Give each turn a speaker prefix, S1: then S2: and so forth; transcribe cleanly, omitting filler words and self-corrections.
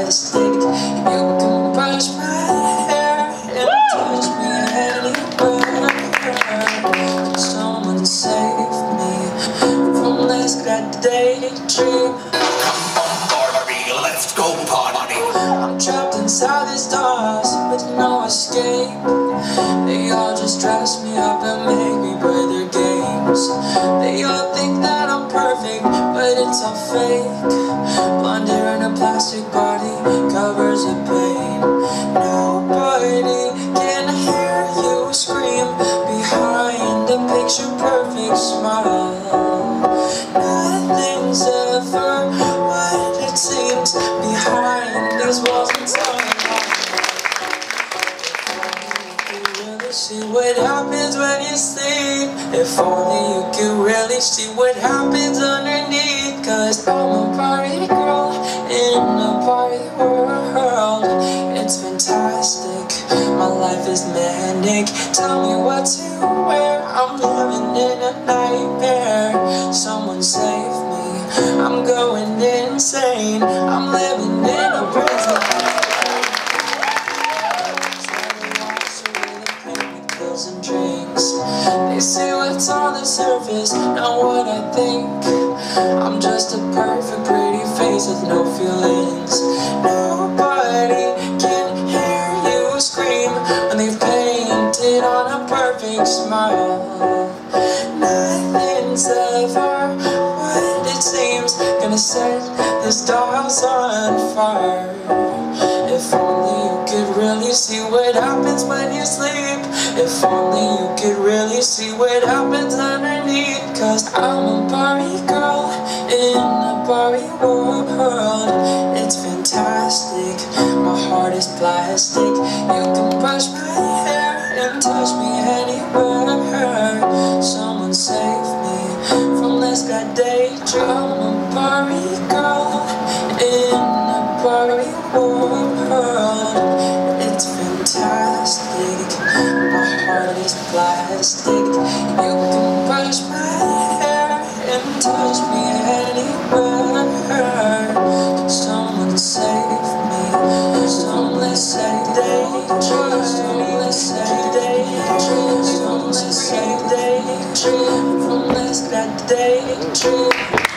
S1: plastic. You can brush my hair and touch me anywhere. Someone save me from this bad daydream.
S2: Come on, Barbie, let's go party.
S1: I'm trapped inside these stars with no escape. They all just dress me up and make me play their games. They all think that I'm perfect, but it's all fake. Blonde hair in a plastic body covers the pain. Nobody can hear you scream behind a picture perfect smile. Nothing's ever what it seems behind these walls inside. See what happens when you sleep. If only you could really see what happens underneath. Cause I'm a party girl in a party world. It's fantastic, my life is manic. Tell me what to wear, I'm living in a nightmare. Someone save me, I'm going insane. I'm living in a prison. And drinks. They say what's on the surface, not what I think. I'm just a perfect pretty face with no feelings. Nobody can hear you scream when they've painted on a perfect smile. Nothing's ever what it seems, gonna set this doll's on fire. If only you could really see what happens when you sleep. If only you could really see what happens underneath. Cause I'm a Barbie girl in a Barbie world. It's fantastic, my heart is plastic. You can brush my hair and touch me anywhere. Someone save me from this bad daydream. I'm a Barbie girl in a Barbie world. It's fantastic, my heart is plastic. You can brush my hair and touch me anywhere. Someone save me, someone save daydream. Someone save daydream. Someone save daydream from this bad daydream.